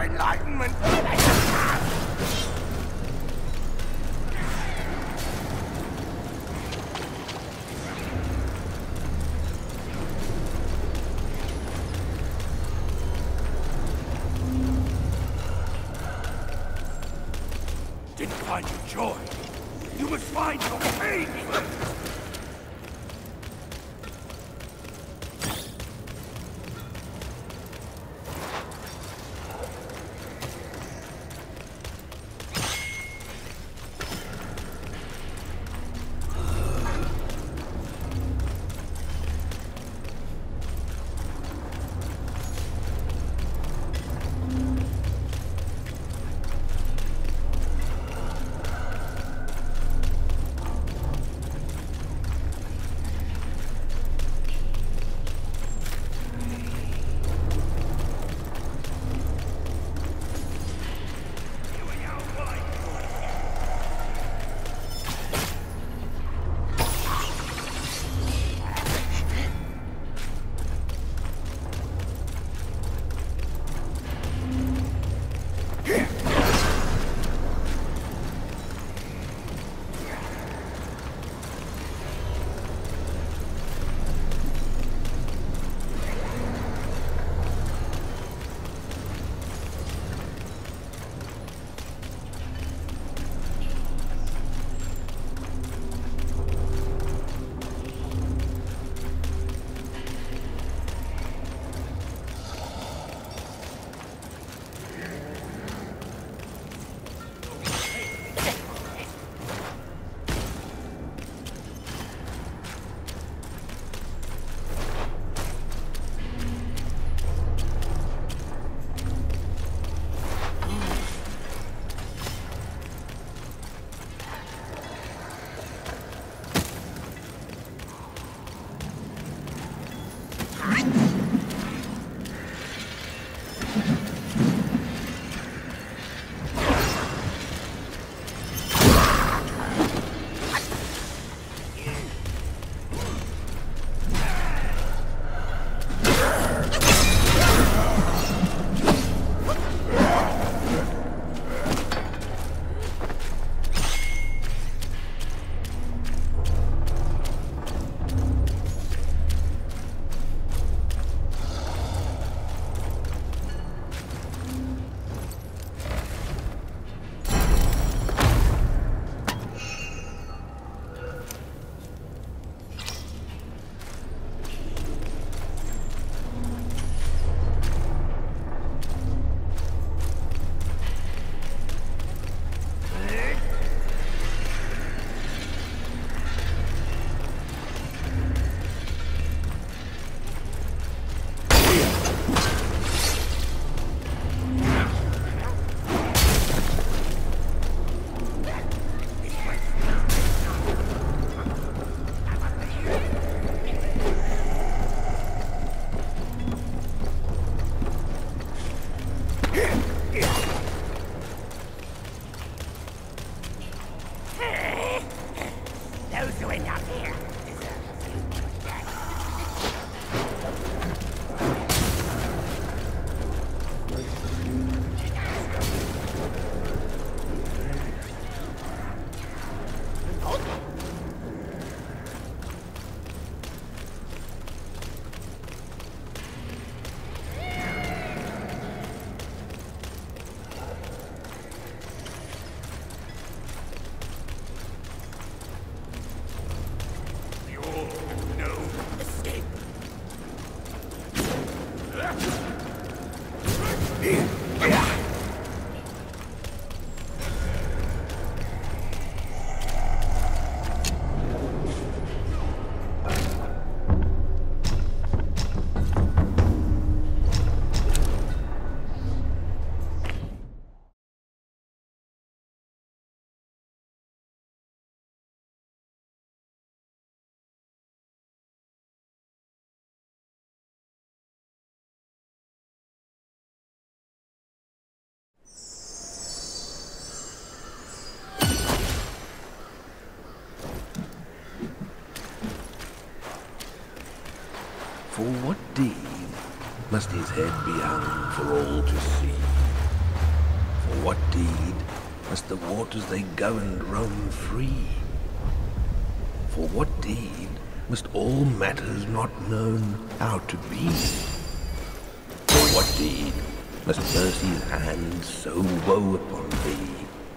enlightenment. Didn't find your joy. You must find your pain first. For what deed must his head be hung for all to see? what deed must the waters they governed roam free? For what deed must all matters not known how to be? For what deed must mercy's hand so woe upon thee?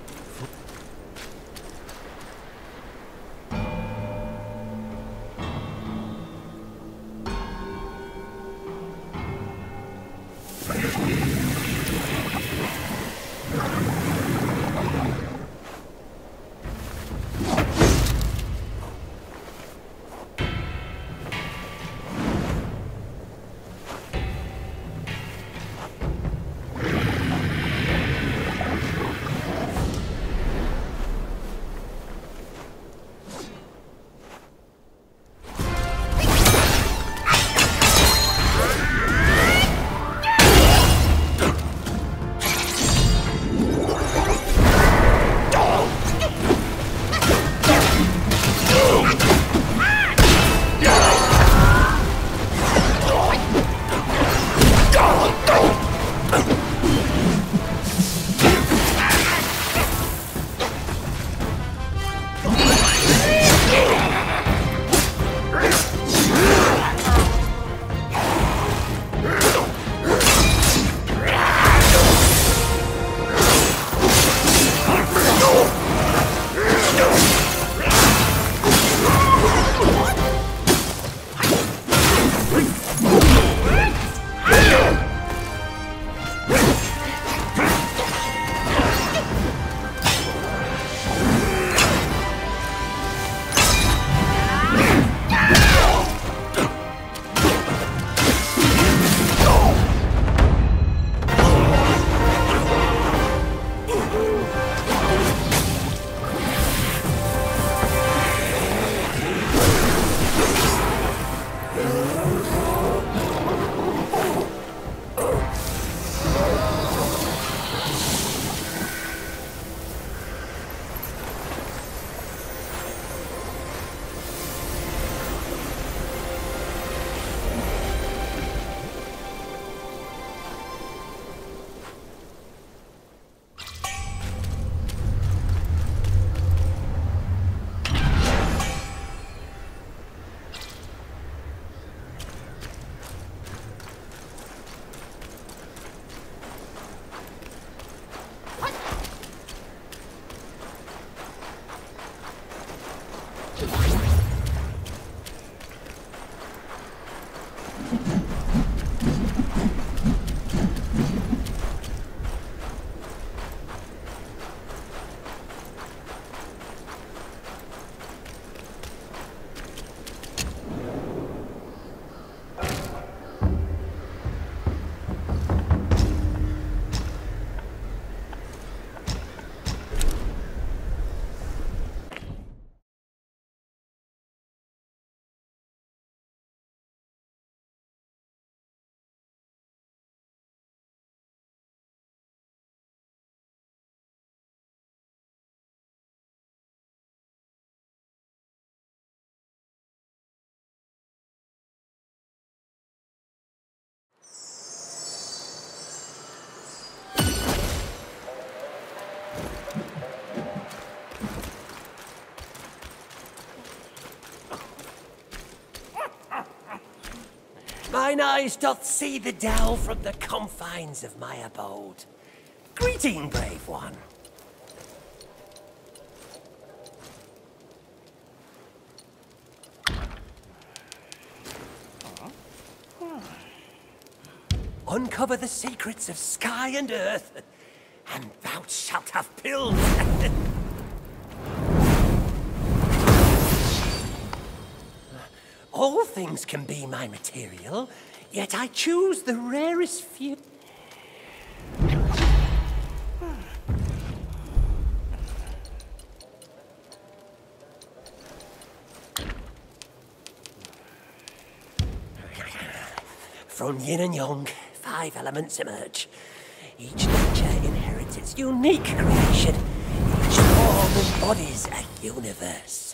Mine eyes doth see the dell from the confines of my abode. Greeting, brave one. Uncover the secrets of sky and earth, and thou shalt have pills. All things can be my material, yet I choose the rarest few. From yin and yang, 5 elements emerge. Each nature inherits its unique creation. Each form embodies a universe.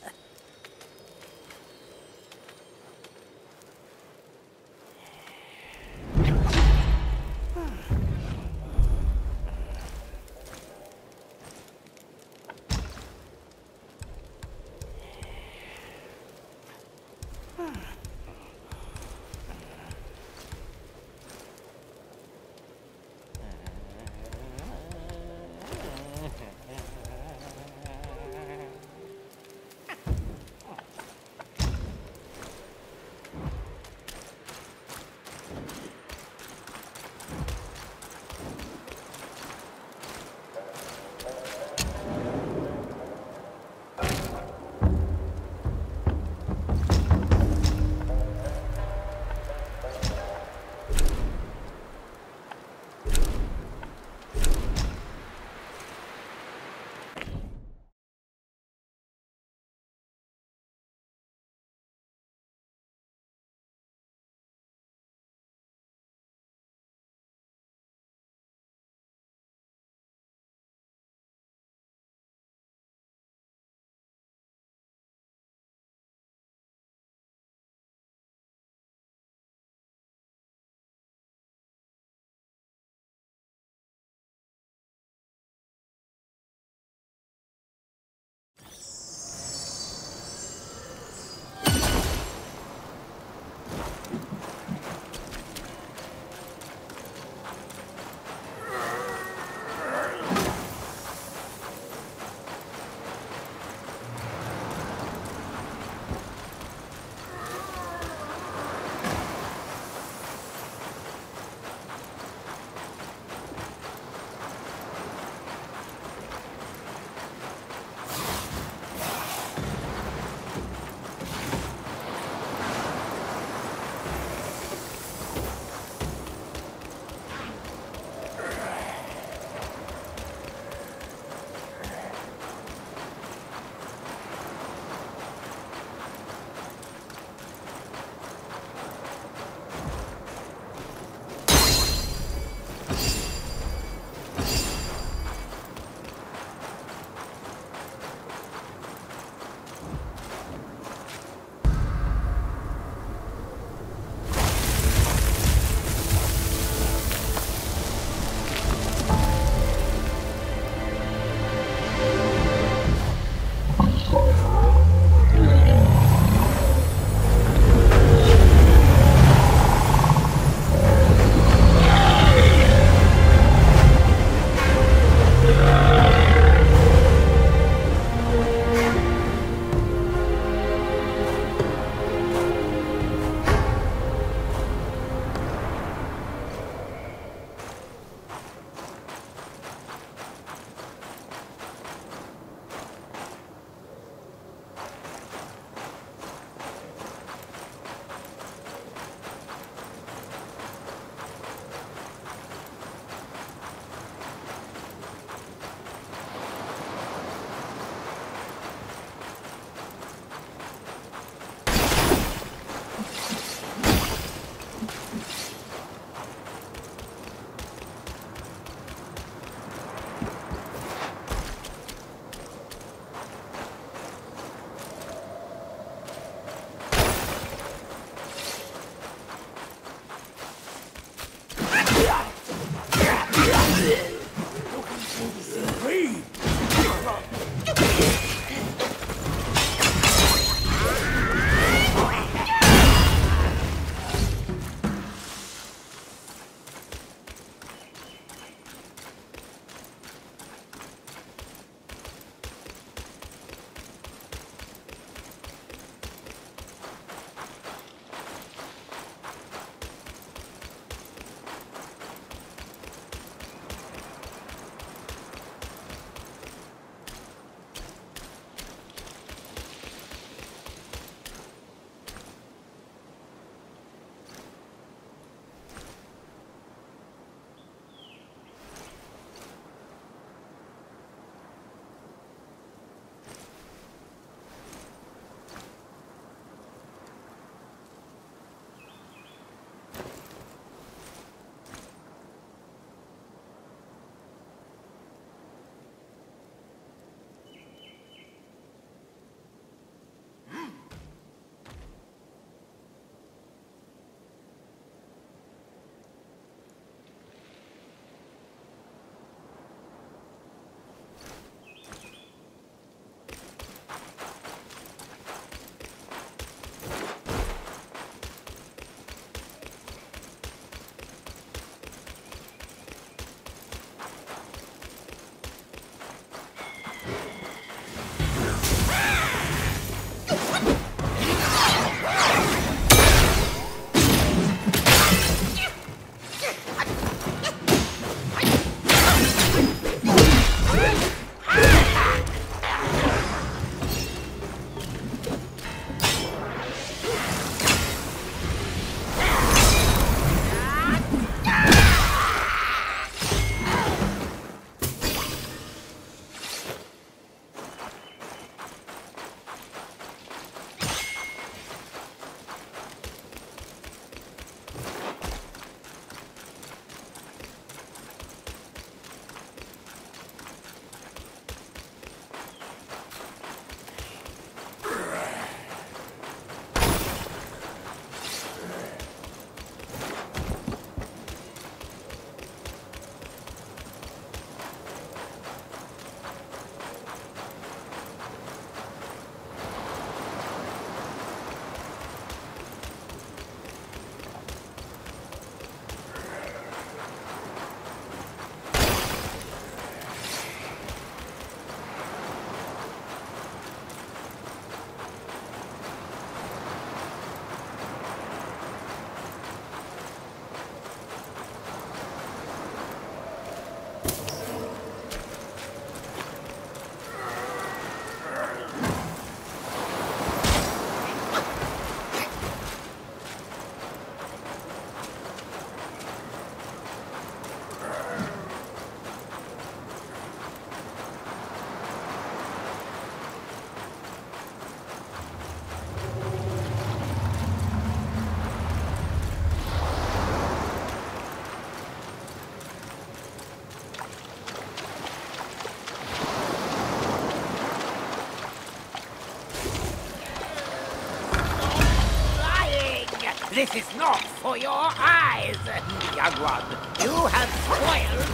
This is not for your eyes, young one. You have spoiled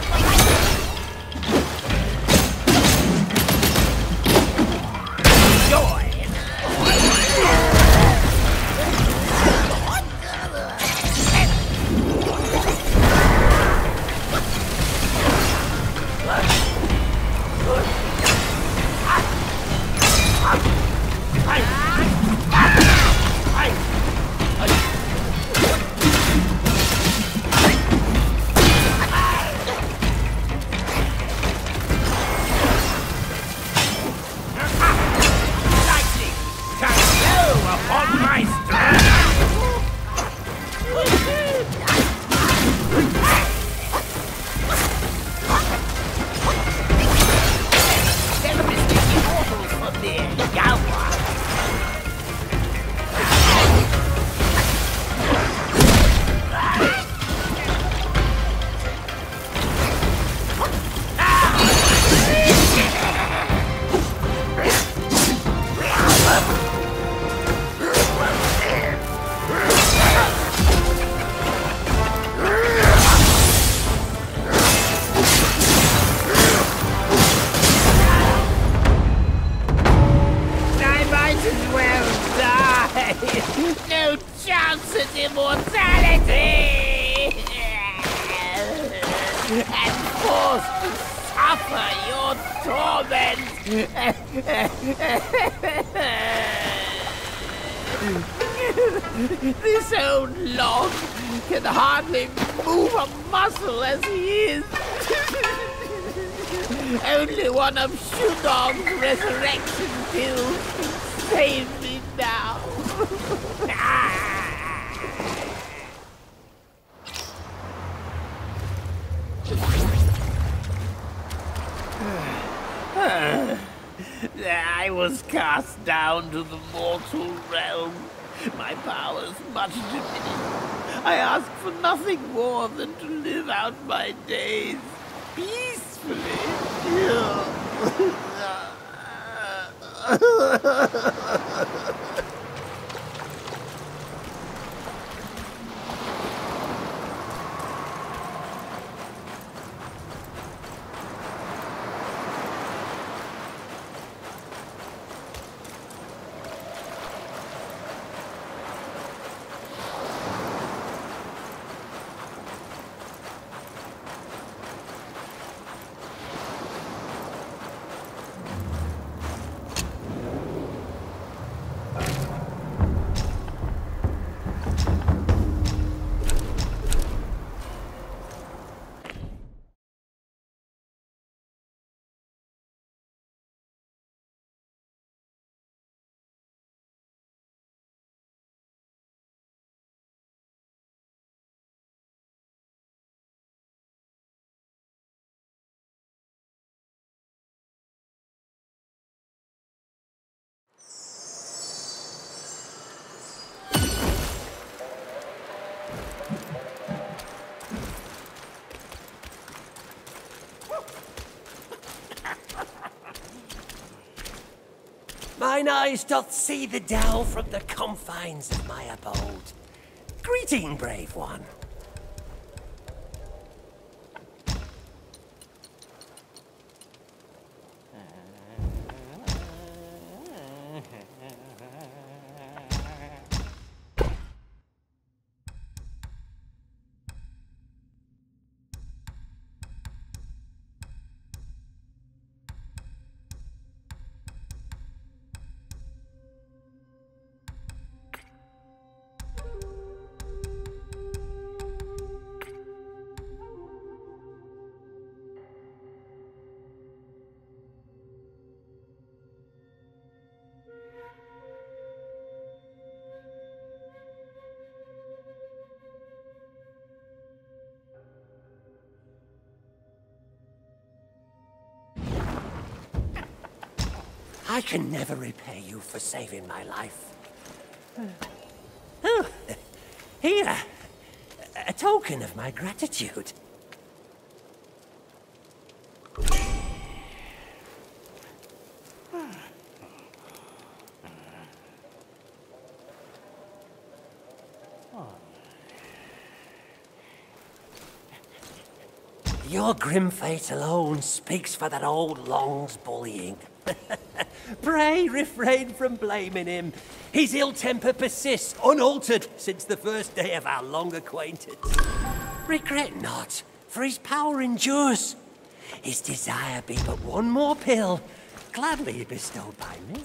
joy. No chance at immortality! And forced to suffer your torment! This old log can hardly move a muscle as he is. Only one of Shudong's resurrection pills can save me now. I was cast down to the mortal realm. My powers much diminished. I ask for nothing more than to live out my days peacefully. Mine eyes doth see the dell from the confines of my abode. Greeting, brave one. I can never repay you for saving my life. Oh, here, a token of my gratitude. Oh. Your grim fate alone speaks for that old Long's bullying. Pray refrain from blaming him. His ill temper persists unaltered since the first day of our long acquaintance. Regret not, for his power endures. His desire be but one more pill, gladly bestowed by me.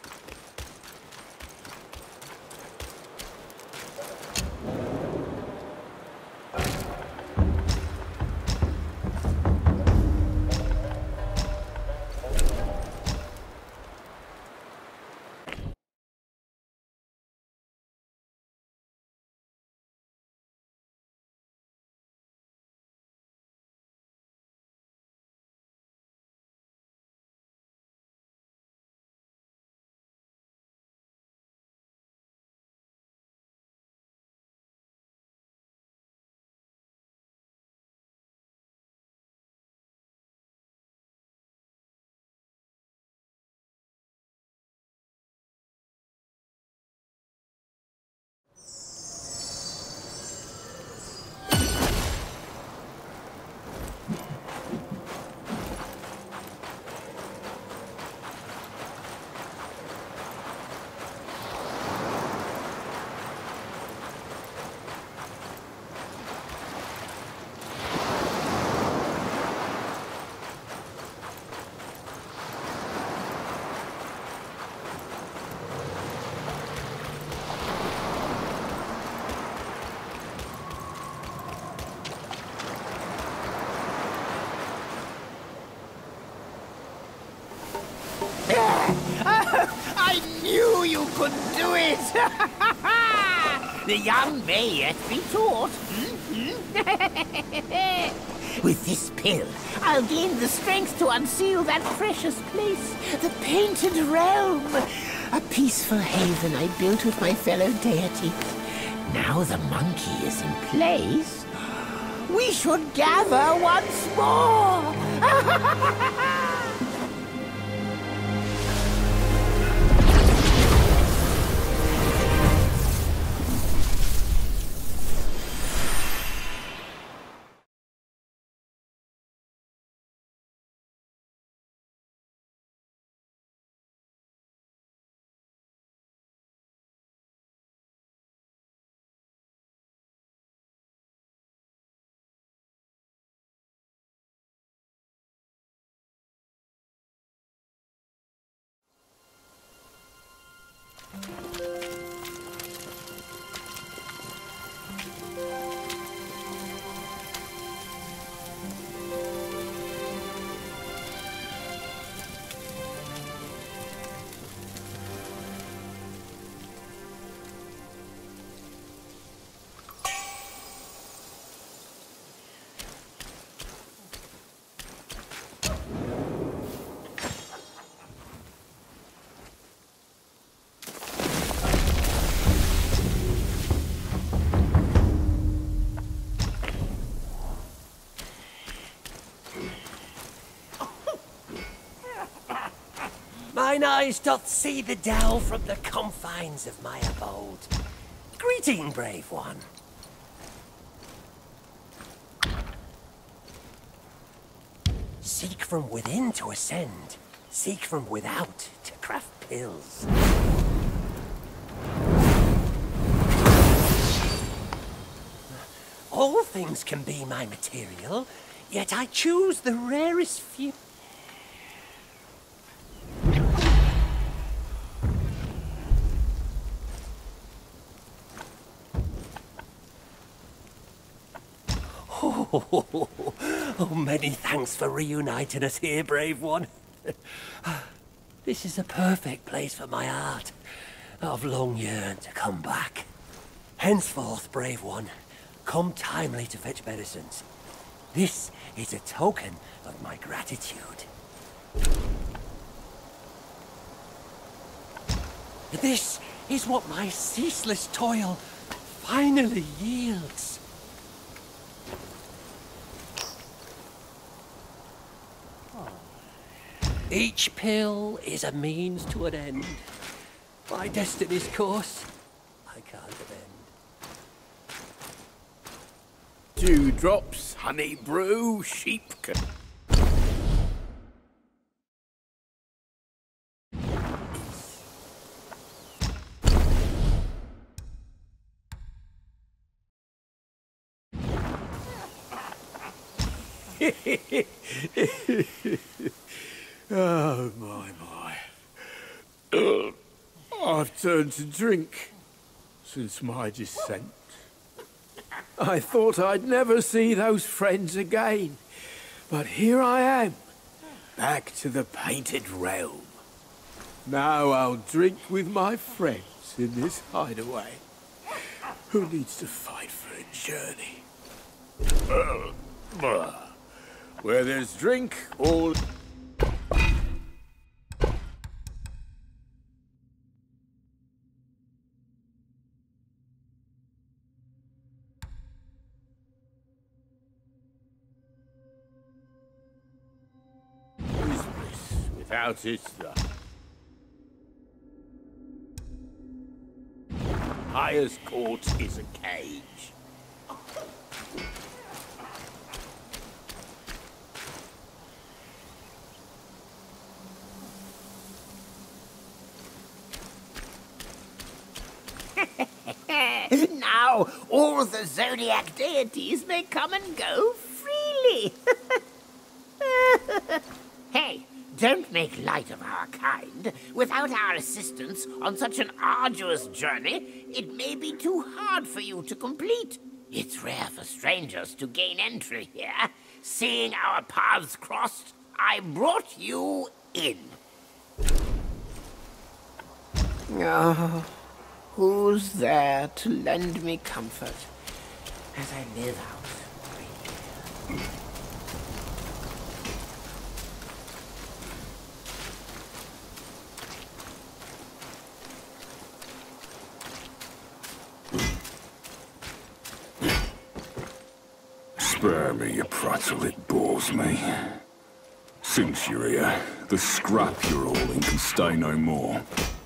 I knew you could do it! The young may yet be taught. With this pill, I'll gain the strength to unseal that precious place, the Painted Realm. A peaceful haven I built with my fellow deities. Now the monkey is in place, we should gather once more! Mine eyes doth see the dell from the confines of my abode. Greeting, brave one. Seek from within to ascend. Seek from without to craft pills. All things can be my material, yet I choose the rarest few. Oh, many thanks for reuniting us here, brave one. This is a perfect place for my art. I've long yearned to come back. Henceforth, brave one, come timely to fetch medicines. This is a token of my gratitude. This is what my ceaseless toil finally yields. Each pill is a means to an end. My destiny's course, I can't Dewdrops, honey brew, sheep... Oh, my. I've turned to drink since my descent. I thought I'd never see those friends again, but here I am, back to the Painted Realm. Now I'll drink with my friends in this hideaway. Who needs to fight for a journey? Where there's drink, all... is bliss without its the highest court is a cage. Now all the zodiac deities may come and go freely. Hey, don't make light of our kind. Without our assistance on such an arduous journey, it may be too hard for you to complete. It's rare for strangers to gain entry here. Seeing our paths crossed, I brought you in. Oh, who's there to lend me comfort as I live out? Spare me, you prattle, it bores me. Since you're here, the scrap you're all in can stay no more.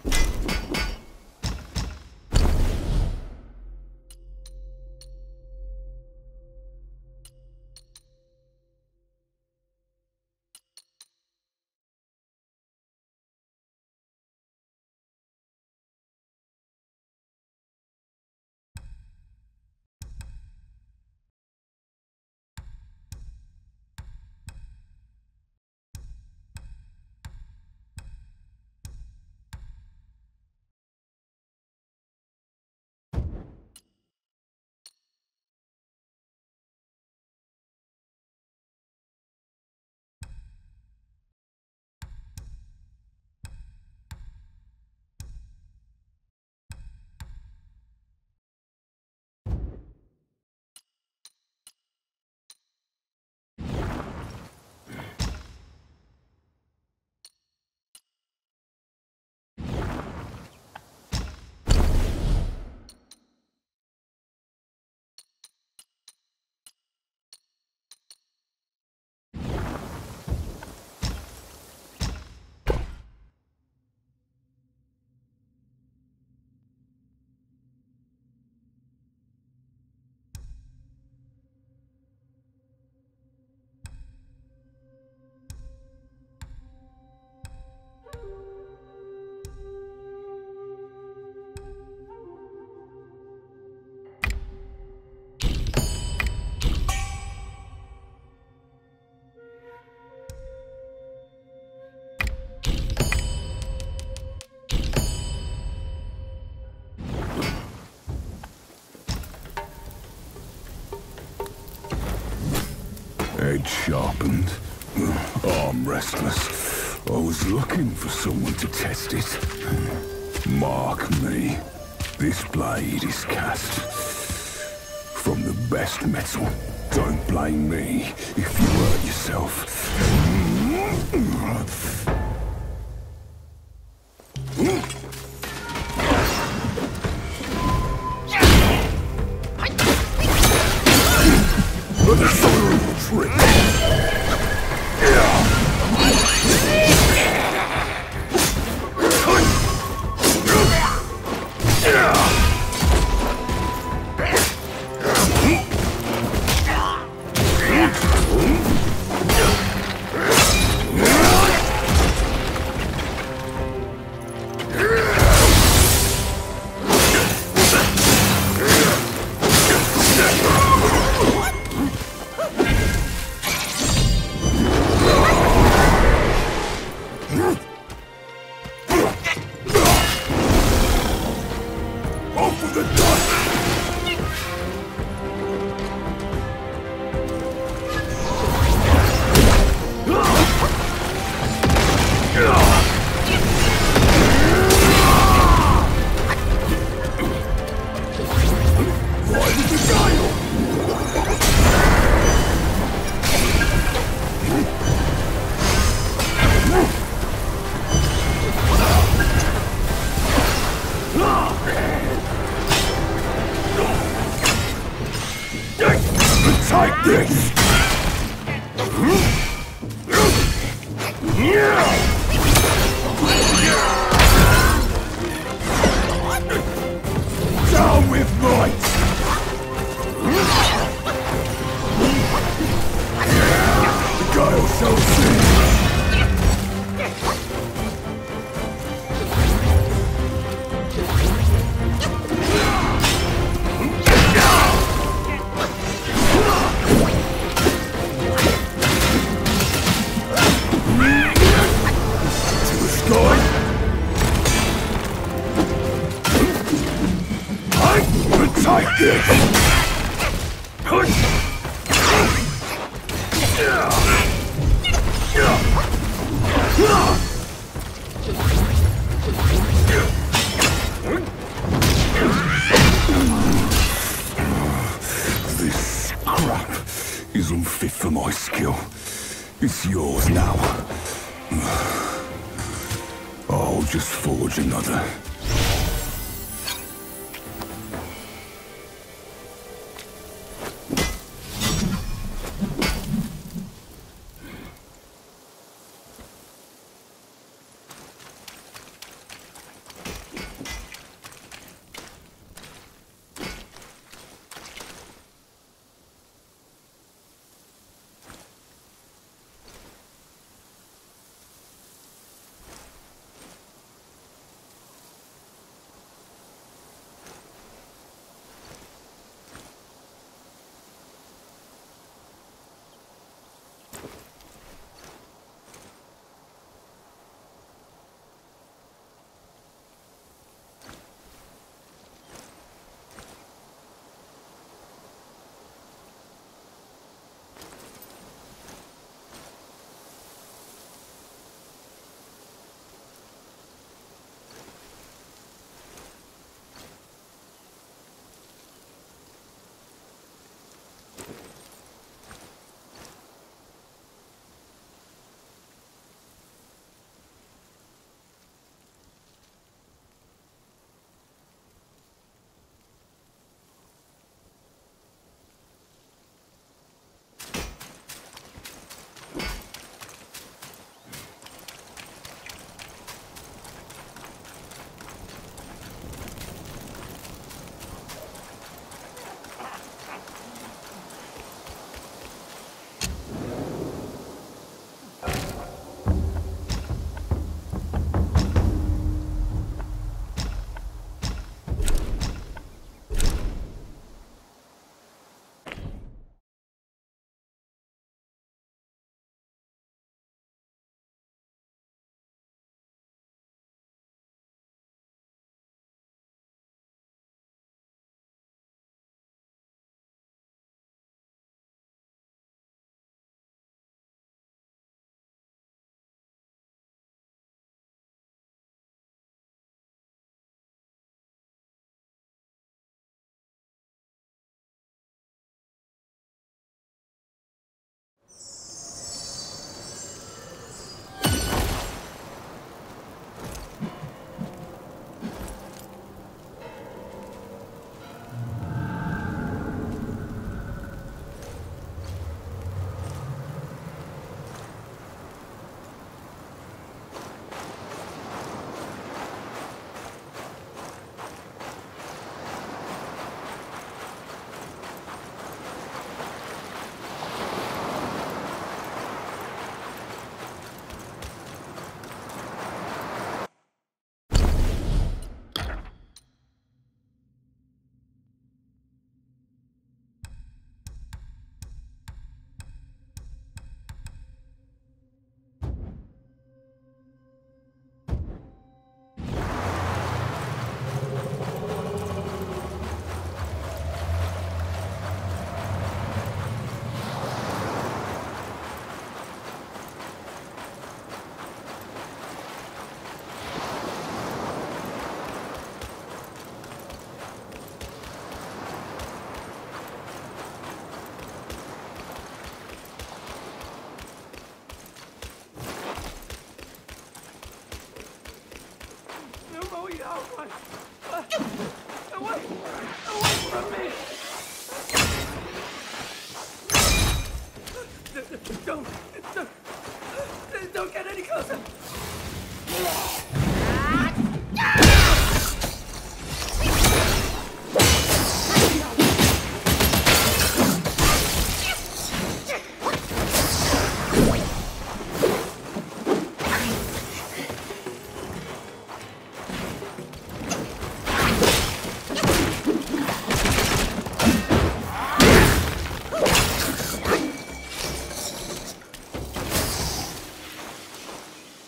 Head sharpened, arm restless. I was looking for someone to test it. Mark me. This blade is cast from the best metal. Don't blame me if you hurt yourself. The soul trick. Take this! Down with might! The Gale shall see! Take this! This crap is unfit for my skill. It's yours now. I'll just forge another.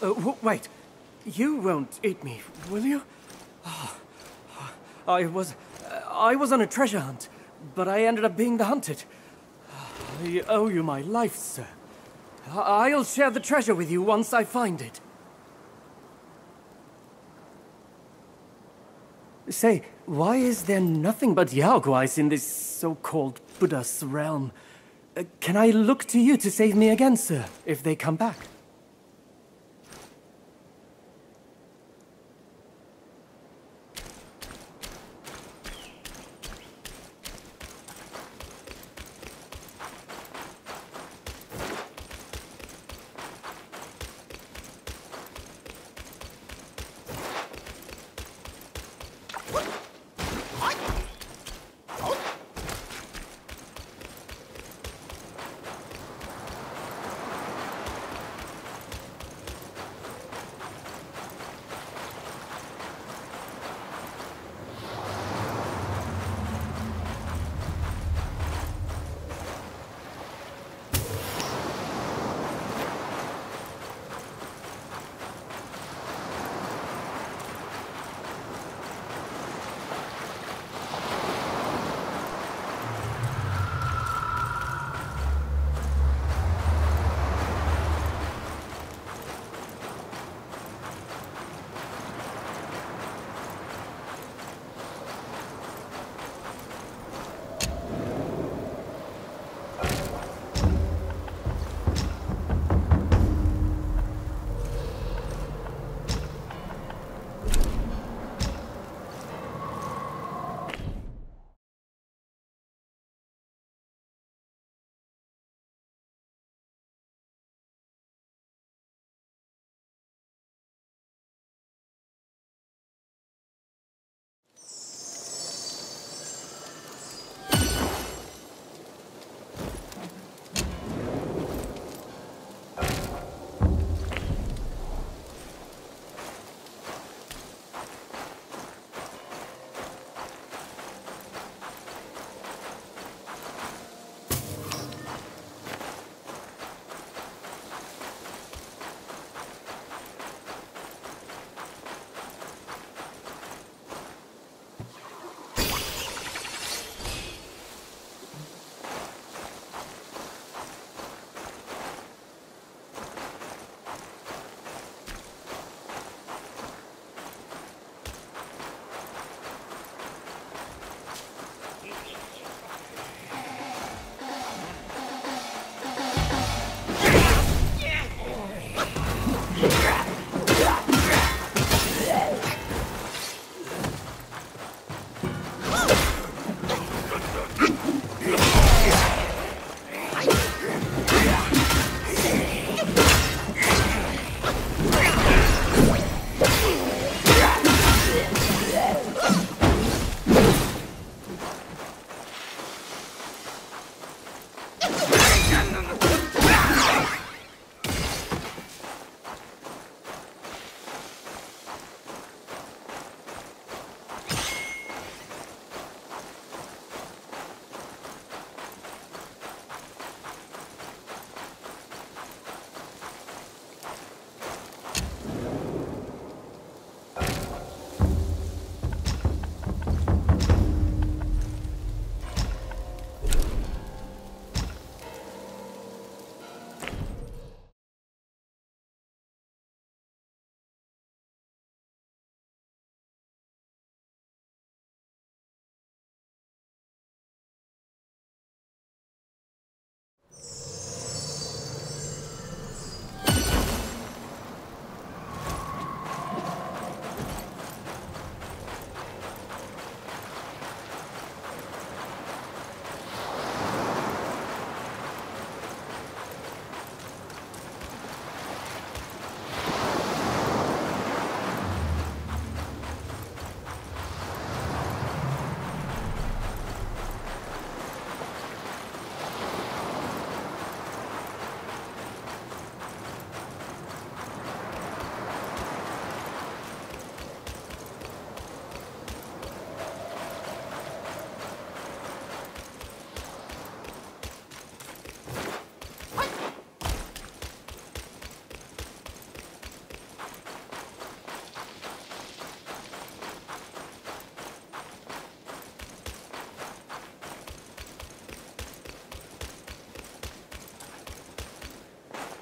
Wait. You won't eat me, will you? Oh, I was on a treasure hunt, but I ended up being the hunted. I owe you my life, sir. I'll share the treasure with you once I find it. Say, why is there nothing but Yaoguais in this so-called Buddha's realm? Can I look to you to save me again, sir, if they come back?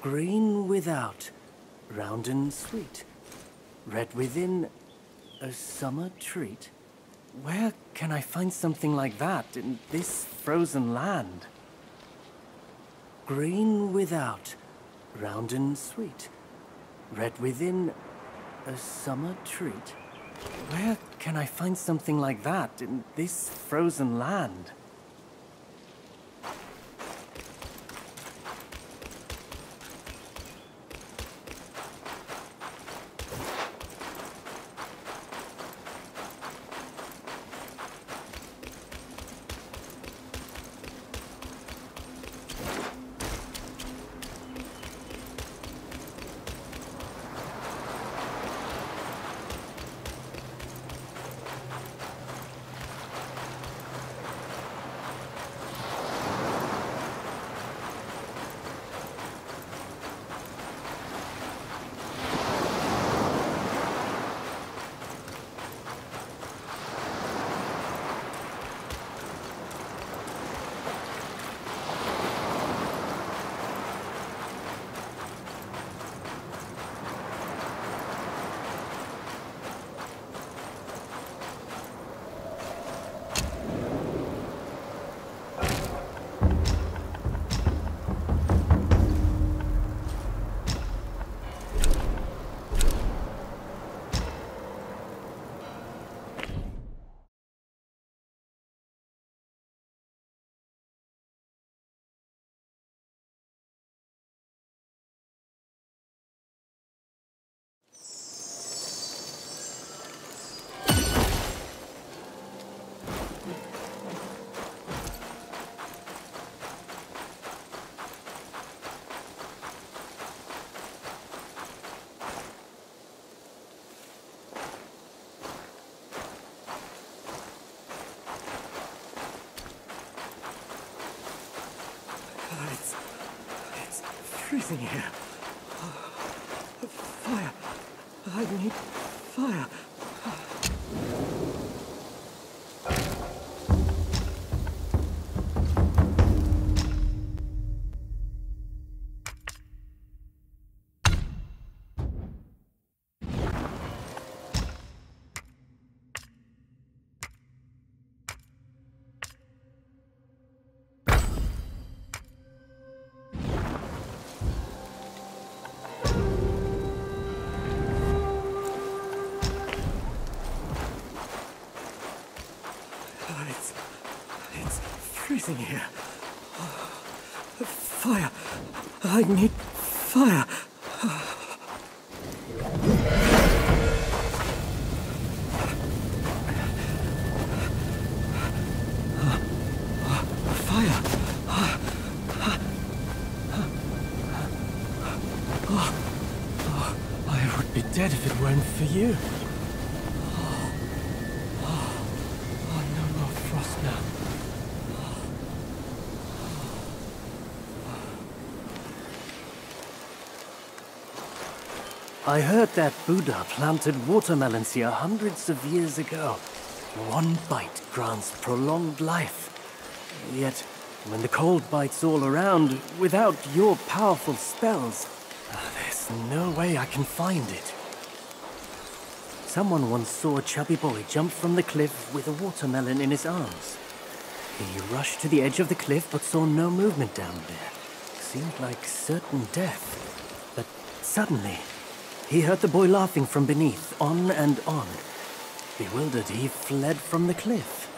Green without, round and sweet. Red within, a summer treat. Where can I find something like that in this frozen land? Green without, round and sweet. Red within, a summer treat. Where can I find something like that in this frozen land? It's freezing here. Fire. I need fire. It's freezing here. Fire. I need fire. Fire. I would be dead if it weren't for you. No more frost now. I heard that Buddha planted watermelons here hundreds of years ago. One bite grants prolonged life. Yet, when the cold bites all around, without your powerful spells, there's no way I can find it. Someone once saw a chubby boy jump from the cliff with a watermelon in his arms. He rushed to the edge of the cliff but saw no movement down there. Seemed like certain death. But suddenly, he heard the boy laughing from beneath, on and on. Bewildered, he fled from the cliff.